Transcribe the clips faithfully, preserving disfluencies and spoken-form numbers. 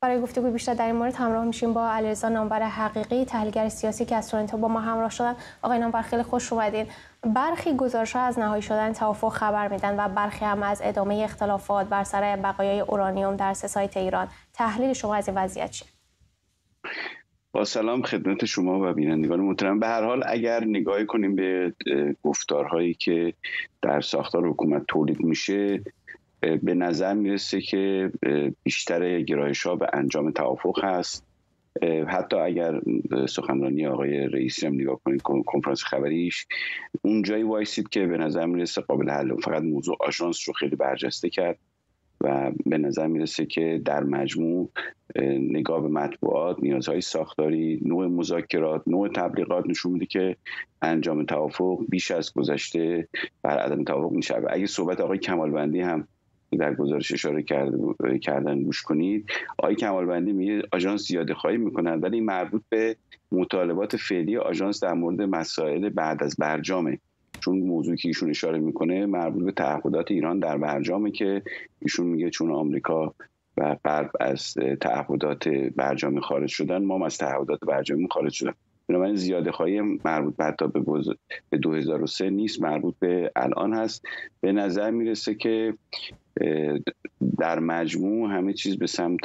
برای گفتگوی بیشتر در این مورد همراه میشیم با علیرضا نامور حقیقی، تحلیلگر سیاسی که از تورنتو با ما همراه شدن. آقای نامور خیلی خوش اومدین. برخی گزارش‌ها از نهایی شدن توافق خبر میدن و برخی هم از ادامه اختلافات بر سر بقایای اورانیوم در سه سایت ایران. تحلیل شما از این وضعیت چیه؟ با سلام خدمت شما و بینندگان محترم. به هر حال اگر نگاه کنیم به گفتارهایی که در ساختار حکومت تولید میشه، به نظر میرسه که بیشتر گرایش‌ها به انجام توافق هست. حتی اگر سخنرانی آقای رئیسی هم نگاه کنید، کنفرانس خبریش اونجایی وایسید که به نظر میرسه قابل حل، فقط موضوع آژانس رو خیلی برجسته کرد و به نظر میرسه که در مجموع نگاه به مطبوعات، نیازهای ساختاری، نوع مذاکرات، نوع تبلیغات نشون میده که انجام توافق بیش از گذشته بر عدم توافق میشه. اگه صحبت آقای کمالوندی هم در گزارش اشاره کردن گوش کنید، آقای کمالوندی میگه آژانس زیاده خواهی میکنن، ولی مربوط به مطالبات فعلی آژانس در مورد مسائل بعد از برجامه، چون موضوعی که ایشون اشاره میکنه مربوط به تعهدات ایران در برجامه که ایشون میگه چون آمریکا و غرب از تعهدات برجامی خارج شدن، ما هم از تعهدات برجامی خارج شدن. بنابراین زیاده خواهی مربوط به حتی به دو هزار و سه نیست، مربوط به الان هست. به نظر میرسه که در مجموع همه چیز به سمت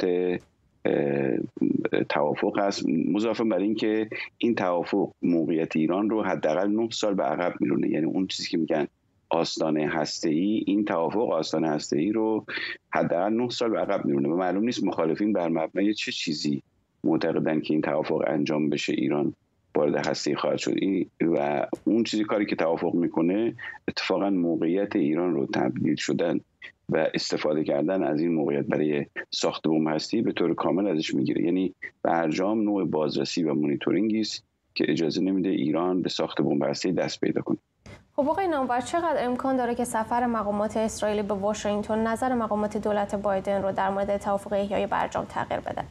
توافق هست، مضافاً بر این که این توافق موقعیت ایران رو حداقل نه سال به عقب میرونه. یعنی اون چیزی که میگن آستانه هسته‌ای، این توافق آستانه هسته‌ای رو حداقل نه سال به عقب میرونه و معلوم نیست مخالفین بر مبنای چه چیزی معتقدن که این توافق انجام بشه ایران وارد هسته‌ای خواهد شد. این و اون چیزی کاری که توافق میکنه اتفاقا موقعیت ایران رو تبدیل شدن و استفاده کردن از این موقعیت برای ساخت بمب هسته‌ای به طور کامل ازش میگیره. یعنی برجام نوع بازرسی و مانیتورینگی است که اجازه نمیده ایران به ساخت بمب هسته‌ای دست پیدا کنه. خب آقای نامور، چقدر امکان داره که سفر مقامات اسرائیلی به واشنگتن نظر مقامات دولت بایدن رو در مورد توافق احیای برجام تغییر بده؟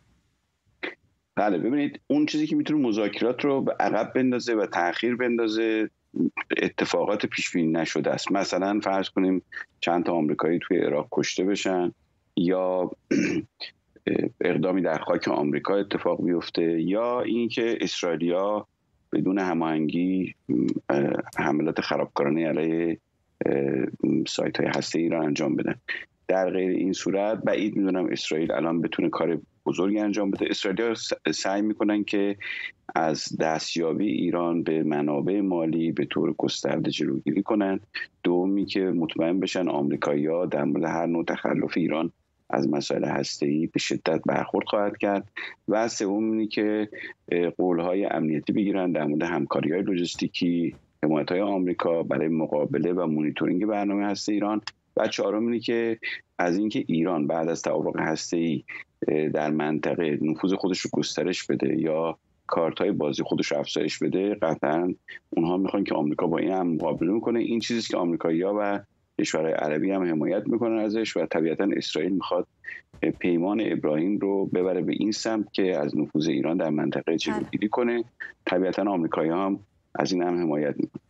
بله، ببینید اون چیزی که میتونه مذاکرات رو به عقب بندازه و تأخیر بندازه اتفاقات پیش بینی نشده است. مثلا فرض کنیم چند تا آمریکایی توی عراق کشته بشن، یا اقدامی در خاک آمریکا اتفاق بیفته، یا اینکه اسرائیلیا بدون هماهنگی حملات خرابکارانه علیه سایت‌های هسته‌ای ایران انجام بدن. در غیر این صورت بعید میدونم اسرائیل الان بتونه کار بزرگی انجام بده. اسرائیلیا سعی میکنن که از دستیابی ایران به منابع مالی به طور گسترده جلوگیری کنن. دومی که مطمئن بشن آمریکایی‌ها در مورد هر نوع تخلف ایران از مسائل هسته‌ای به شدت برخورد خواهد کرد. و سوم اینه که قول‌های امنیتی بگیرن در مورد همکاری‌های لوجستیکی، حمایت‌های آمریکا برای مقابله و مانیتورینگ برنامه هسته ایران. و چهارم اینه که از اینکه ایران بعد از توافق هسته‌ای در منطقه نفوذ خودش رو گسترش بده یا کارت‌های بازی خودش رو افزایش بده، قطعاً اونها میخوان که آمریکا با این هم مقابله میکنه. این چیزی که آمریکایی‌ها و کشورهای عربی هم حمایت میکنن ازش و طبیعتاً اسرائیل میخواد پیمان ابراهیم رو ببره به این سمت که از نفوذ ایران در منطقه جلوگیری کنه. طبیعتاً آمریکایی‌ها هم از این هم حمایت میکنن.